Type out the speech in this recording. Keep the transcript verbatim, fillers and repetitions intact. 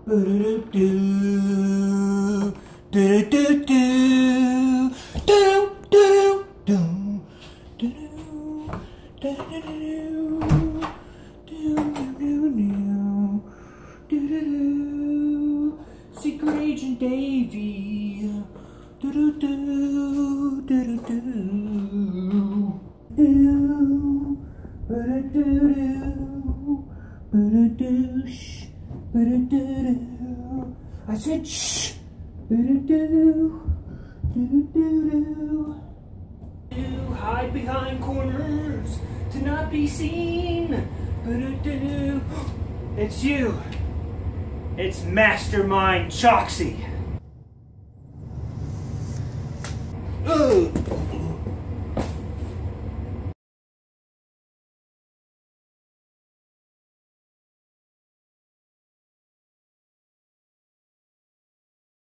Do-do-do-do. Do-do-do-do. Do-do-do-do. Do-do. Do-do-do-do. Do-do-do-do. Do-do-do. Secret Agent Davey. Do-do-do. Do-do-do. Do. Ba-da-do-do. Ba-da-do. Shh. Ba-da-do-do. I said shh. Ba-da-do. Do-do-do-do. Do. Hide behind corners to not be seen. Ba-da-do. It's you. It's Mastermind Choxy.